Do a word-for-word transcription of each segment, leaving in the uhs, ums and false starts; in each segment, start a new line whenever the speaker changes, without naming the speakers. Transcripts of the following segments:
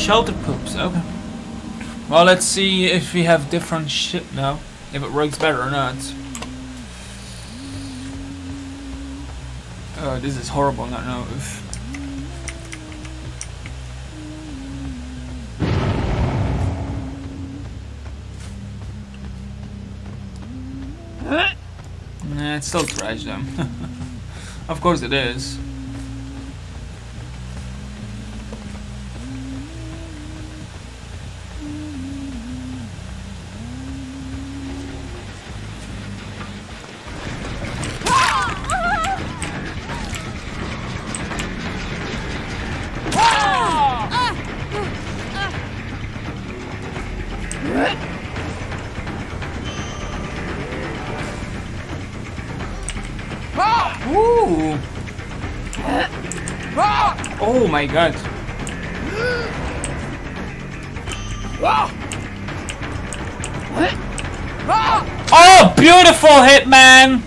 Shelter poops, okay. Well, let's see if we have different shit now. If it works better or not. Oh, this is horrible, not know if... Nah, it's still trash though. Of course it is. Ooh. Oh my god. Oh, beautiful hit, man.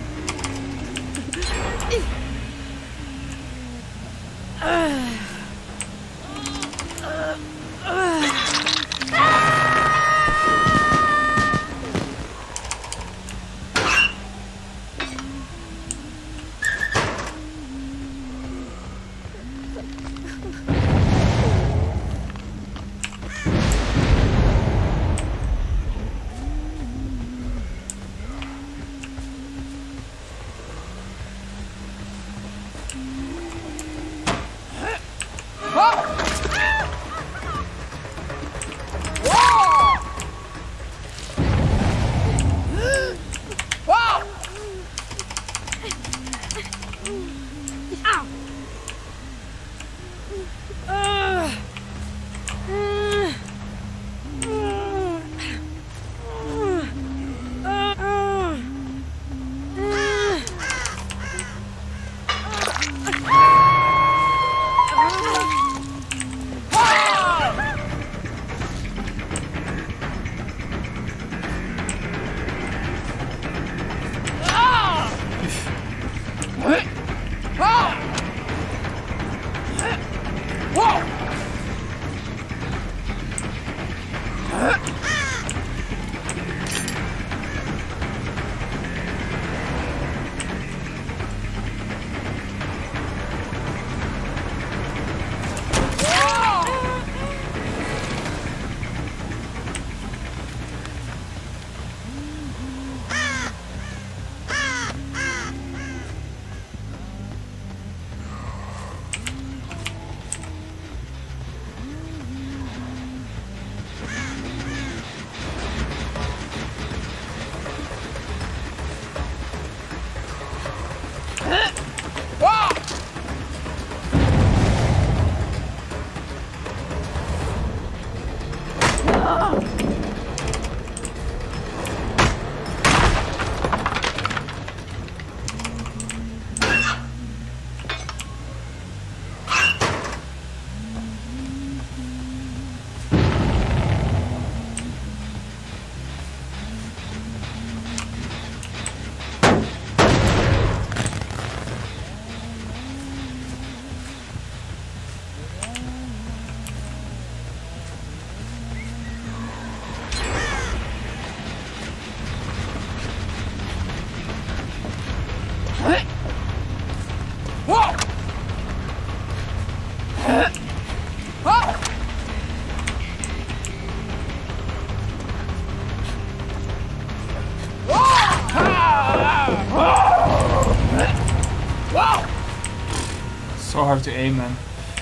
So hard to aim, man.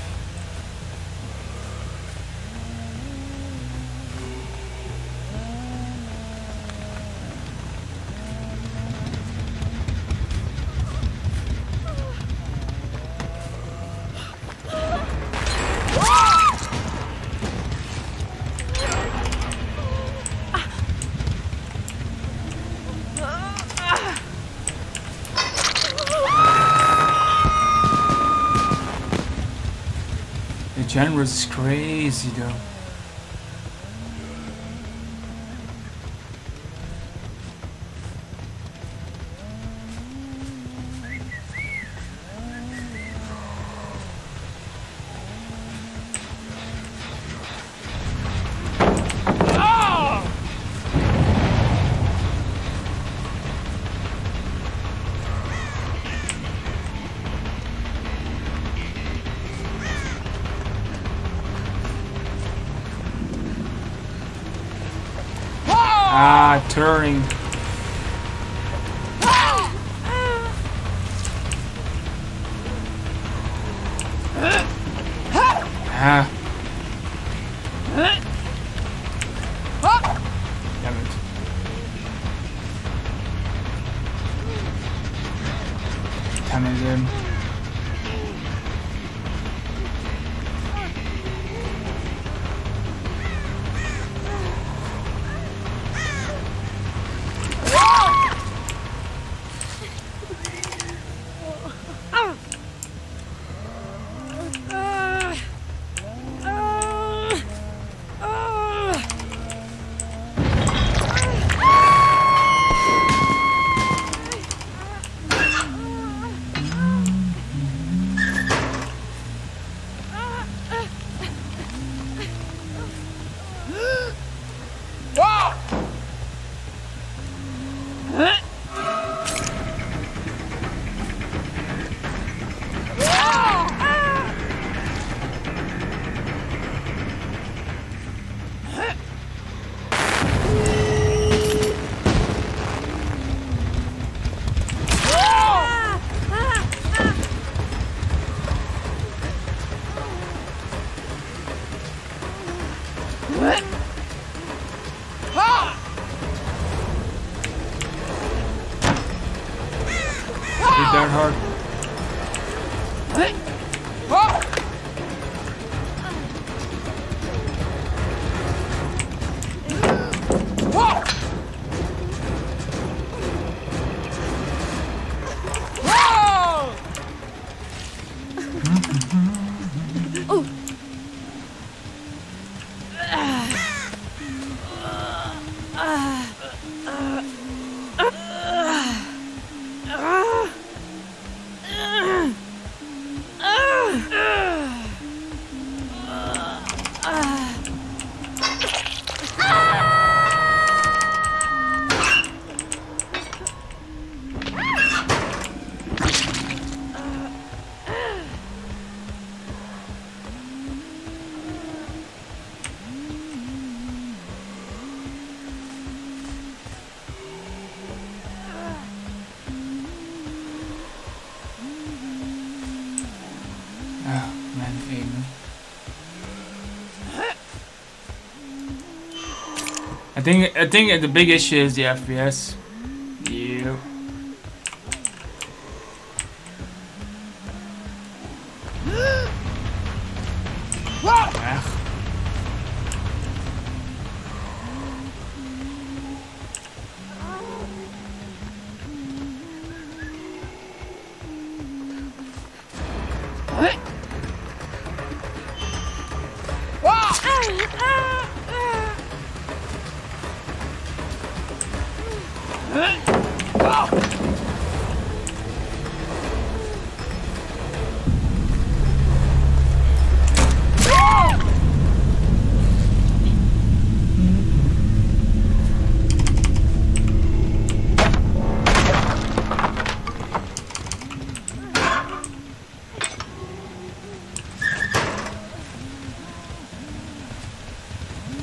The genre is crazy though. Ah, turning. Ah. Damn it. Damn it again. Down hard. I think I think the big issue is the F P S. Yeah.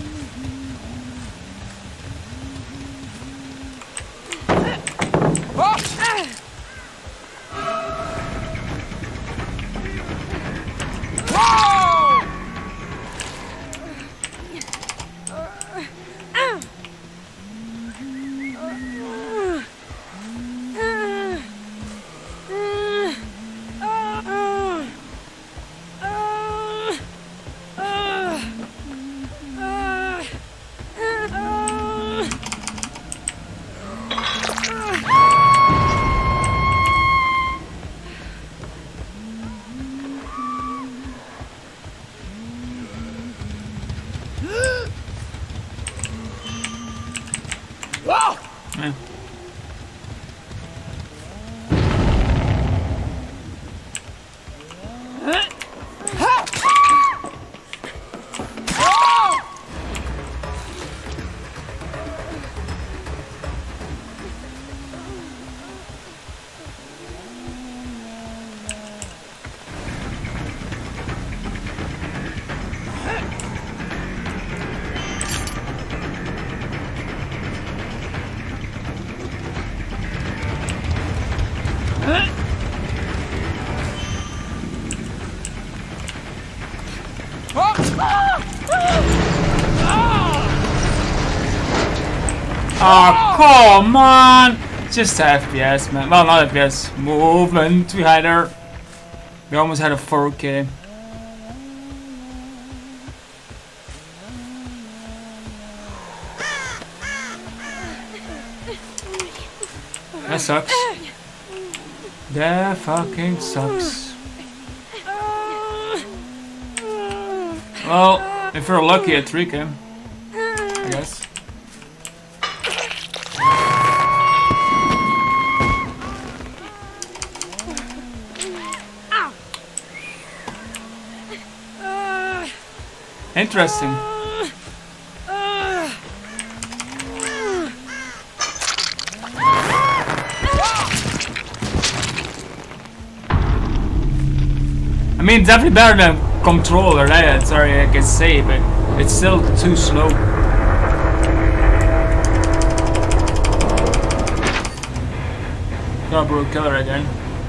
Whoa!
Oh, come on! Just F P S, man. Well, not F P S. Movement. We had her. We almost had a four K. That sucks. That fucking sucks. Well, if we're lucky, a three K. I guess. Interesting. I mean, it's definitely better than controller, that, sorry, I can say, but it's still too slow. Got a brutal killer again.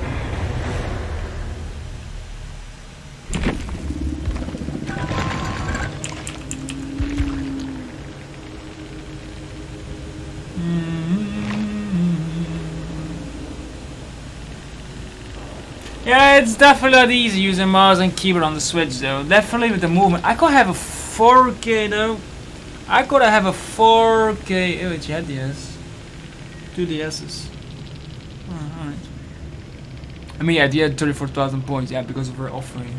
Yeah, it's definitely not easy using mouse and keyboard on the Switch though. Definitely with the movement. I could have a four K though. I could have a four K. Oh, it's had D S. Two D Ss. Oh, alright. I mean, yeah, they had thirty-four thousand points, yeah, because of her offering.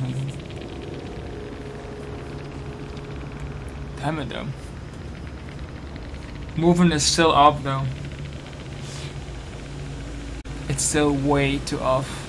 Damn it though. Movement is still off though. It's still way too off.